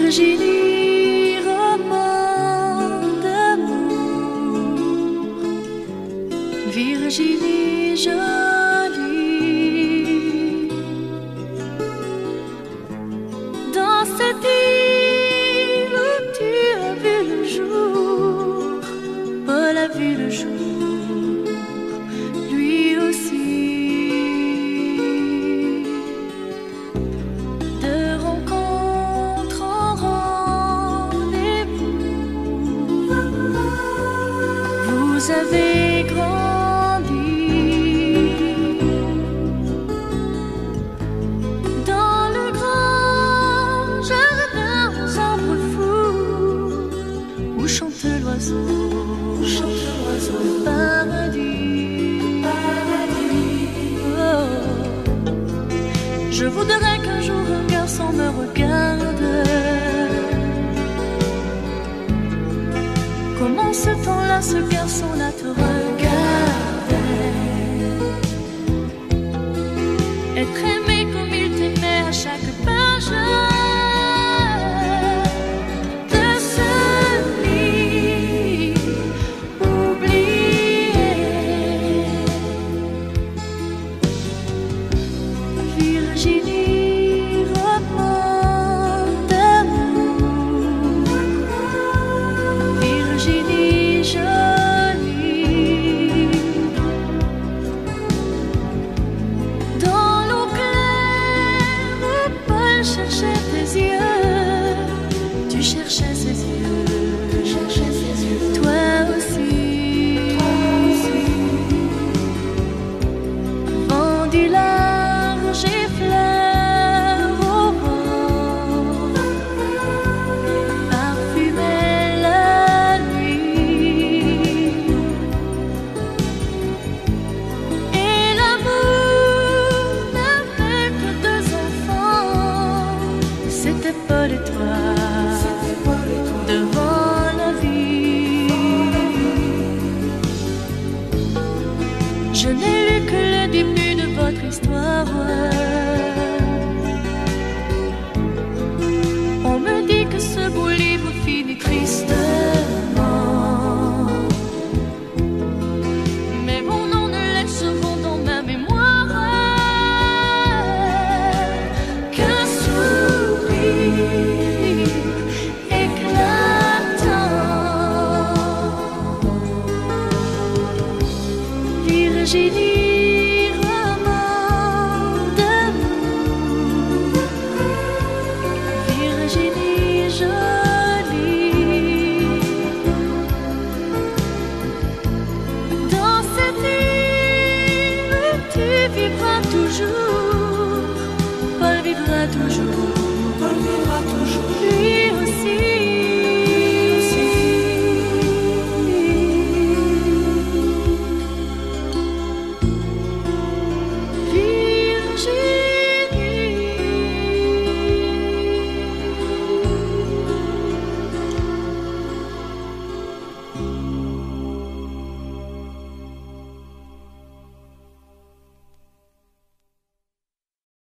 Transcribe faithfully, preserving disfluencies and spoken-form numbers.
Virginie, roman d'amour, Virginie jolie. Dans cette île où tu as vu le jour, Paul a vu le jour, lui aussi. Vous avez grandi dans le grand jardin aux arbres fous où chante l'oiseau, chante l'oiseau, le paradis, paradis. Oh. Je voudrais qu'un jour un garçon me regarde. Comment ce temps-là, ce garçon-là te regardait? Être aimé comme il t'aimait à chaque page de ce livre oublié. Virginie, roman d'amour, Virginie jolie. Dans l'eau claire où Paul cherchait tes yeux, tu cherchais ses yeux, tu cherchais ses yeux, toi aussi, toi aussi. Vent du large et fleurs au vent, parfumait la nuit. Et l'amour n'avait que deux enfants, c'était Paul et toi, devant la vie. Je n'ai lu que le début de votre histoire. On me dit que ce beau livre finit tristement, mais mon nom ne laisse souvent dans ma mémoire qu'un sourire éclatant. Virginie, roman d'amour, Virginie jolie. Dans cette île où tu vivras toujours,